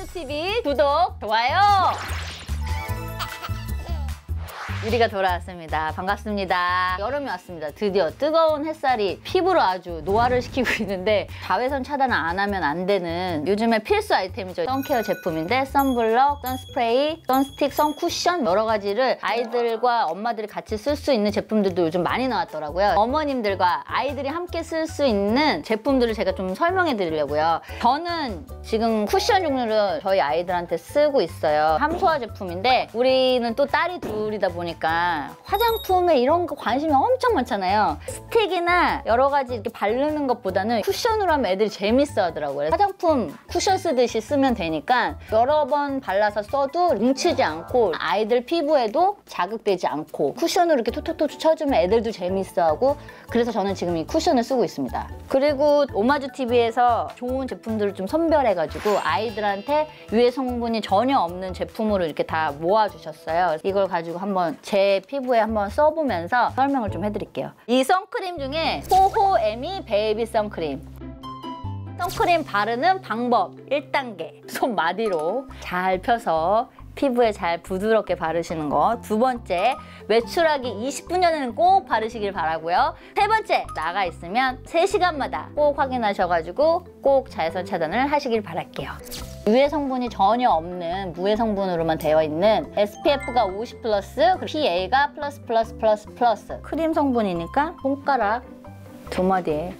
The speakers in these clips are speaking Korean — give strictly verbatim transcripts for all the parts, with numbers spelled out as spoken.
오마주티비 구독, 좋아요! 유리가 돌아왔습니다. 반갑습니다. 여름이 왔습니다. 드디어 뜨거운 햇살이 피부를 아주 노화를 시키고 있는데 자외선 차단을 안 하면 안 되는 요즘에 필수 아이템이죠. 선케어 제품인데 선블럭, 선스프레이, 선스틱, 선쿠션 여러 가지를 아이들과 엄마들이 같이 쓸 수 있는 제품들도 요즘 많이 나왔더라고요. 어머님들과 아이들이 함께 쓸 수 있는 제품들을 제가 좀 설명해 드리려고요. 저는 지금 쿠션 종류를 저희 아이들한테 쓰고 있어요. 함소화 제품인데 우리는 또 딸이 둘이다 보니까 화장품에 이런 거 관심이 엄청 많잖아요. 스틱이나 여러 가지 이렇게 바르는 것보다는 쿠션으로 하면 애들이 재밌어 하더라고요. 화장품 쿠션 쓰듯이 쓰면 되니까 여러 번 발라서 써도 뭉치지 않고 아이들 피부에도 자극되지 않고 쿠션으로 이렇게 톡톡톡 쳐주면 애들도 재밌어 하고 그래서 저는 지금 이 쿠션을 쓰고 있습니다. 그리고 오마주티비에서 좋은 제품들을 좀 선별해가지고 아이들한테 유해 성분이 전혀 없는 제품으로 이렇게 다 모아주셨어요. 이걸 가지고 한번 제 피부에 한번 써보면서 설명을 좀 해드릴게요. 이 선크림 중에 호호에미 베이비 선크림. 선크림 바르는 방법 일 단계. 손마디로 잘 펴서 피부에 잘 부드럽게 바르시는 거. 두 번째, 외출하기 이십 분 전에는 꼭 바르시길 바라고요. 세 번째, 나가 있으면 세 시간마다 꼭 확인하셔가지고 꼭 자외선 차단을 하시길 바랄게요. 유해 성분이 전혀 없는 무해 성분으로만 되어 있는 에스피에프가 오십 플러스, 피에이가 플러스 플러스 플러스 플러스 크림 성분이니까 손가락 두 마디에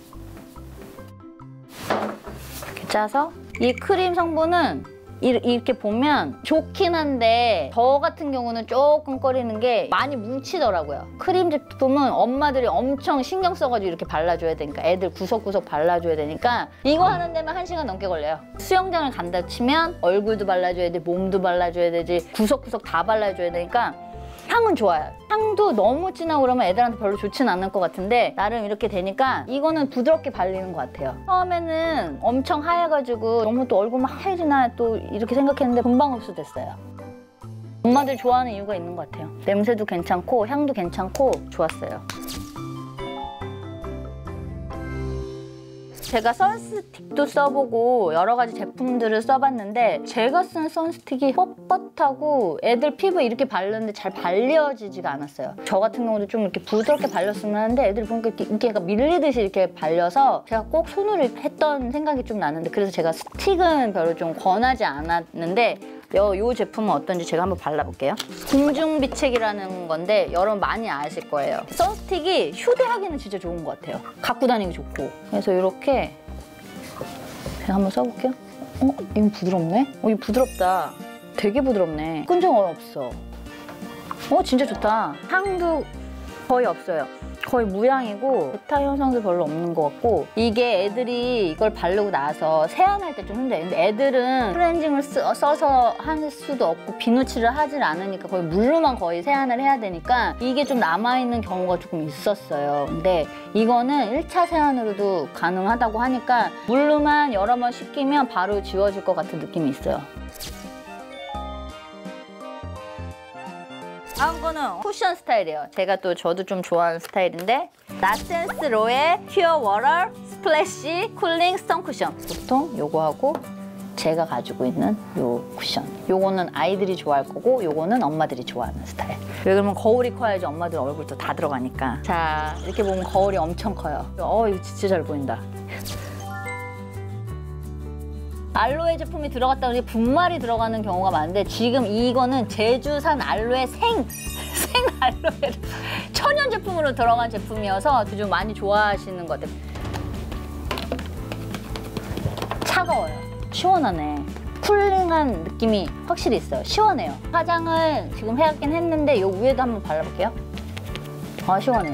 이렇게 짜서 이 크림 성분은 이렇게 보면 좋긴 한데 저 같은 경우는 조금 꺼리는 게 많이 뭉치더라고요. 크림 제품은 엄마들이 엄청 신경 써가지고 이렇게 발라줘야 되니까 애들 구석구석 발라줘야 되니까 이거 하는 데만 한 시간 넘게 걸려요. 수영장을 간다 치면 얼굴도 발라줘야 돼, 몸도 발라줘야 되지 구석구석 다 발라줘야 되니까 향은 좋아요. 향도 너무 진하고 그러면 애들한테 별로 좋진 않을 것 같은데 나름 이렇게 되니까 이거는 부드럽게 발리는 것 같아요. 처음에는 엄청 하얘가지고 너무 또 얼굴만 하얘지나 또 이렇게 생각했는데 금방 흡수됐어요. 엄마들 좋아하는 이유가 있는 것 같아요. 냄새도 괜찮고 향도 괜찮고 좋았어요. 제가 선스틱도 써보고 여러 가지 제품들을 써봤는데 제가 쓴 선스틱이 뻣뻣하고 애들 피부에 이렇게 바르는데 잘 발려지지가 않았어요. 저 같은 경우도 좀 이렇게 부드럽게 발렸으면 하는데 애들이 보니까 이렇게 밀리듯이 이렇게 발려서 제가 꼭 손으로 했던 생각이 좀 나는데 그래서 제가 스틱은 별로 좀 권하지 않았는데 요, 요 제품은 어떤지 제가 한번 발라볼게요. 공중비책이라는 건데 여러분 많이 아실 거예요. 선스틱이 휴대하기는 진짜 좋은 것 같아요. 갖고 다니기 좋고. 그래서 이렇게 제가 한번 써볼게요. 어? 이거 부드럽네? 어, 이거 부드럽다. 되게 부드럽네. 끈적 없어. 어, 진짜 좋다. 향도 거의 없어요. 거의 무향이고 베타 현상도 별로 없는 것 같고 이게 애들이 이걸 바르고 나서 세안할 때 좀 힘들어요. 근데 애들은 클렌징을 쓰, 써서 할 수도 없고 비누칠을 하질 않으니까 거의 물로만 거의 세안을 해야 되니까 이게 좀 남아있는 경우가 조금 있었어요. 근데 이거는 일 차 세안으로도 가능하다고 하니까 물로만 여러 번 씻기면 바로 지워질 것 같은 느낌이 있어요. 다음 거는 쿠션 스타일이에요. 제가 또 저도 좀 좋아하는 스타일인데 나센스로의 퓨어 워터 스플래시 쿨링 스톤 쿠션. 보통 요거 하고 제가 가지고 있는 요 쿠션. 요거는 아이들이 좋아할 거고 요거는 엄마들이 좋아하는 스타일. 왜 그러면 거울이 커야지 엄마들 얼굴도 다 들어가니까. 자, 이렇게 보면 거울이 엄청 커요. 어, 이거 진짜 잘 보인다. 알로에 제품이 들어갔다 보니 분말이 들어가는 경우가 많은데 지금 이거는 제주산 알로에 생! 생 알로에 천연 제품으로 들어간 제품이어서 좀 많이 좋아하시는 것 같아요. 차가워요. 시원하네. 쿨링한 느낌이 확실히 있어요. 시원해요. 화장을 지금 해야긴 했는데 요 위에도 한번 발라볼게요. 아, 시원해.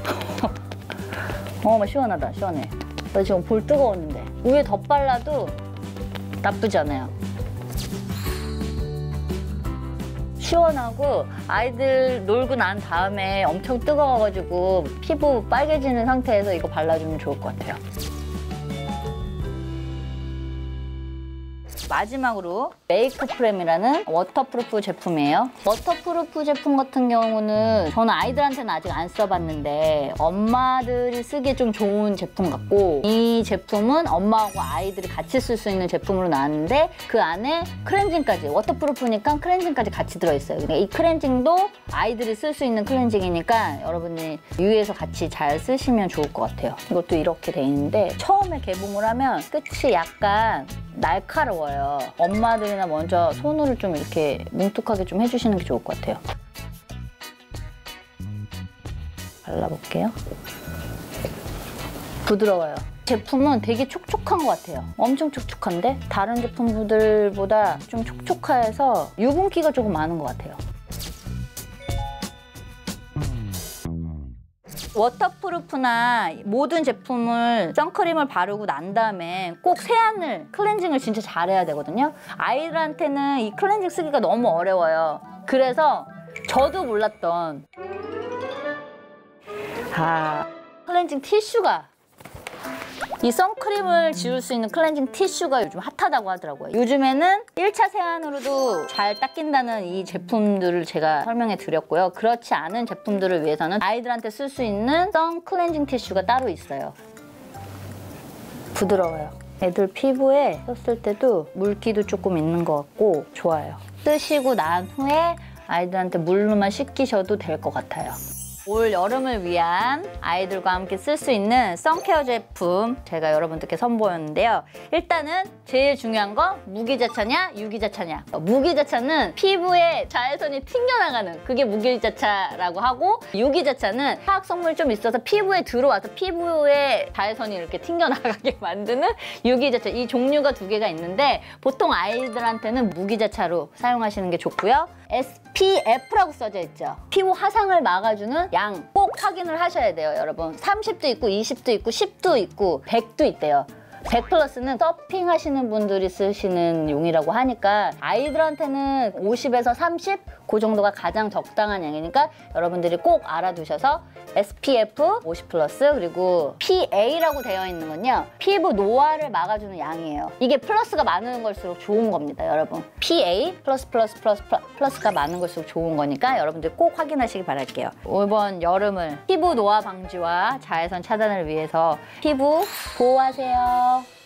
어, 시원하다. 시원해. 나 지금 볼 뜨거웠는데 위에 덧 발라도 나쁘지 않아요. 시원하고 아이들 놀고 난 다음에 엄청 뜨거워가지고 피부 빨개지는 상태에서 이거 발라주면 좋을 것 같아요. 마지막으로 메이크프렘이라는 워터프루프 제품이에요. 워터프루프 제품 같은 경우는 저는 아이들한테는 아직 안 써봤는데 엄마들이 쓰기에 좀 좋은 제품 같고, 이 제품은 엄마하고 아이들이 같이 쓸 수 있는 제품으로 나왔는데 그 안에 클렌징까지, 워터프루프니까 클렌징까지 같이 들어있어요. 그러니까 이 클렌징도 아이들이 쓸 수 있는 클렌징이니까 여러분이 유의해서 같이 잘 쓰시면 좋을 것 같아요. 이것도 이렇게 돼 있는데 처음에 개봉을 하면 끝이 약간 날카로워요. 엄마들이나 먼저 손으로 좀 이렇게 뭉툭하게 좀 해주시는 게 좋을 것 같아요. 발라볼게요. 부드러워요. 제품은 되게 촉촉한 것 같아요. 엄청 촉촉한데 다른 제품들보다 좀 촉촉해서 유분기가 조금 많은 것 같아요. 워터프루프나 모든 제품을 선크림을 바르고 난 다음에 꼭 세안을, 클렌징을 진짜 잘해야 되거든요. 아이들한테는 이 클렌징 쓰기가 너무 어려워요. 그래서 저도 몰랐던 아, 클렌징 티슈가, 이 선크림을 지울 수 있는 클렌징 티슈가 요즘 핫하다고 하더라고요. 요즘에는 일 차 세안으로도 잘 닦인다는 이 제품들을 제가 설명해 드렸고요. 그렇지 않은 제품들을 위해서는 아이들한테 쓸 수 있는 선 클렌징 티슈가 따로 있어요. 부드러워요. 애들 피부에 썼을 때도 물기도 조금 있는 것 같고 좋아요. 쓰시고 난 후에 아이들한테 물로만 씻기셔도 될 것 같아요. 올 여름을 위한 아이들과 함께 쓸 수 있는 선케어 제품 제가 여러분들께 선보였는데요. 일단은 제일 중요한 거 무기자차냐 유기자차냐. 무기자차는 피부에 자외선이 튕겨나가는, 그게 무기자차라고 하고, 유기자차는 화학성분이 좀 있어서 피부에 들어와서 피부에 자외선이 이렇게 튕겨나가게 만드는 유기자차. 이 종류가 두 개가 있는데 보통 아이들한테는 무기자차로 사용하시는 게 좋고요. 에스피에프라고 써져 있죠. 피부 화상을 막아주는 양 꼭 확인을 하셔야 돼요, 여러분. 삼십도 있고 이십도 있고 십도 있고 백도 있대요. 백 플러스는 서핑 하시는 분들이 쓰시는 용이라고 하니까 아이들한테는 오십에서 삼십? 그 정도가 가장 적당한 양이니까 여러분들이 꼭 알아두셔서 에스피에프 오십 플러스 그리고 피에이라고 되어 있는 건요, 피부 노화를 막아주는 양이에요. 이게 플러스가 많은 걸수록 좋은 겁니다, 여러분. 피에이 플러스 플러스 플러스 플러스가 많은 걸수록 좋은 거니까 여러분들 꼭 확인하시기 바랄게요. 이번 여름을 피부 노화 방지와 자외선 차단을 위해서 피부 보호하세요.